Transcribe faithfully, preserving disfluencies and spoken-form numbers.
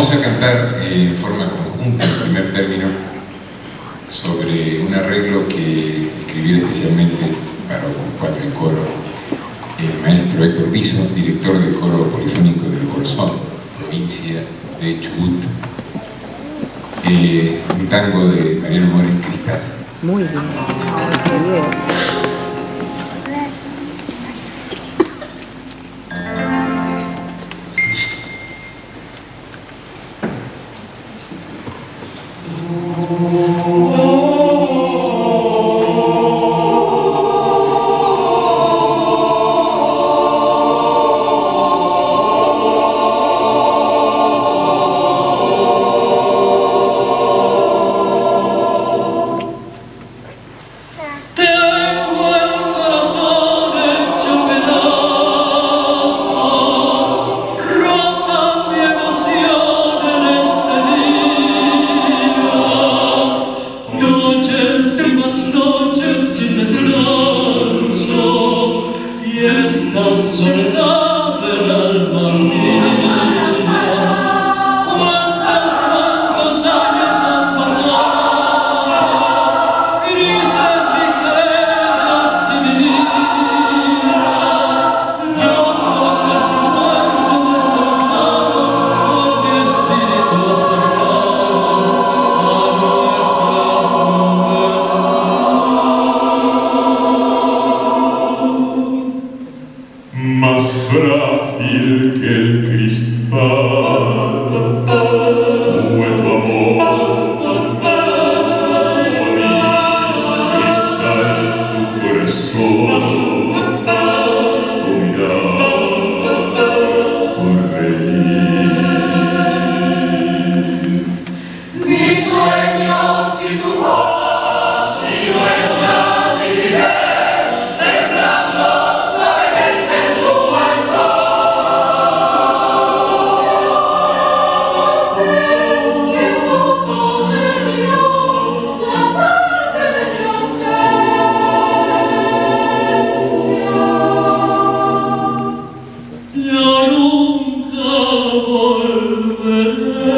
Vamos a cantar eh, en forma conjunta el primer término sobre un arreglo que escribí especialmente para cuatro en coro el maestro Héctor Biso, director del coro polifónico del Bolsón, provincia de Chubut. Eh, un tango de Mariano Mores Cristal. Muy bien, muy bien. Esta soledad del alma mía, cuántos, cuántos años han pasado, grises mi cabeza sin venir, yo creo que es muerto destrozado por mi espíritu aparcado a nuestra más frágil que el cristal fue tu amor, oh mi cristal, tu corazón, tu mirada, tu reír. Mis sueños y tu voz y nuestra timidez ya nunca volveré.